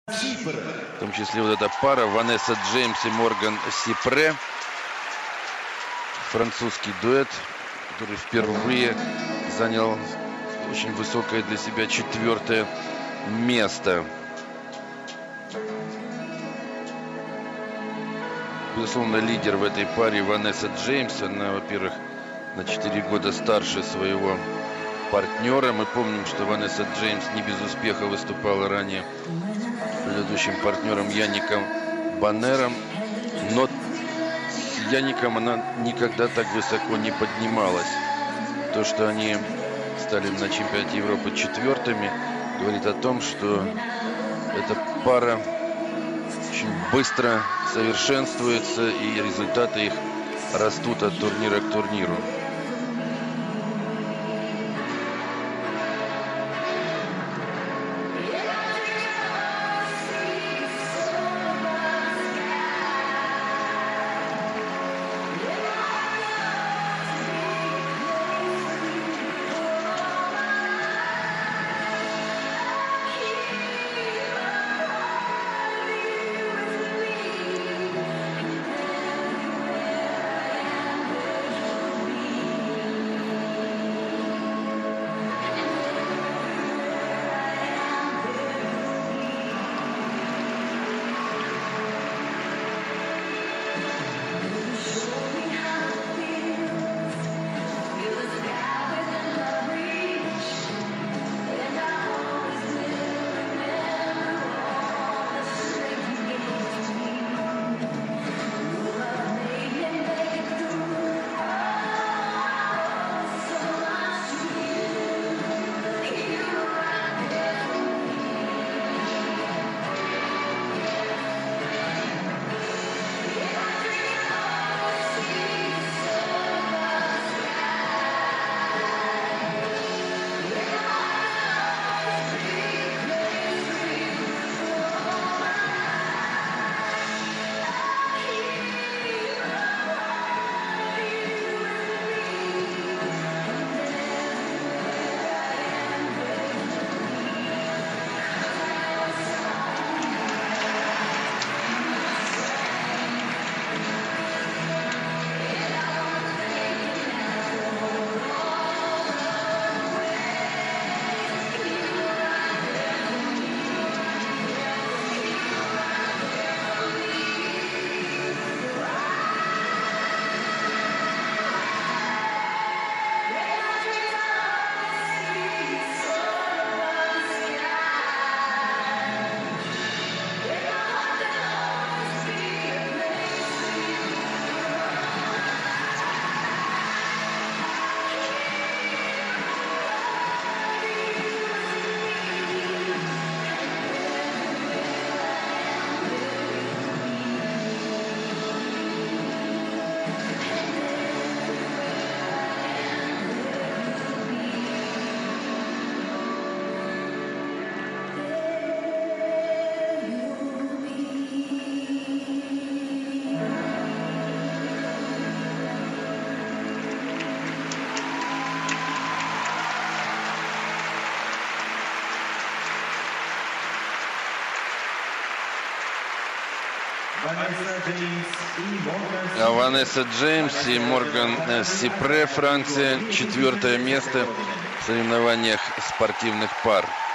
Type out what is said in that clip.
В том числе вот эта пара Ванесса Джеймс и Морган Сипре. Французский дуэт, который впервые занял очень высокое для себя 4-е место. Безусловно, лидер в этой паре Ванесса Джеймс. Она, во-первых, на 4 года старше своего партнера. Мы помним, что Ванесса Джеймс не без успеха выступала ранее предыдущим партнером Яником Баннером. Но с Яником она никогда так высоко не поднималась. То, что они стали на чемпионате Европы 4-ми, говорит о том, что эта пара очень быстро совершенствуется, и результаты их растут от турнира к турниру. Ванесса Джеймс и Морган Сипре, Франция, 4-е место в соревнованиях спортивных пар.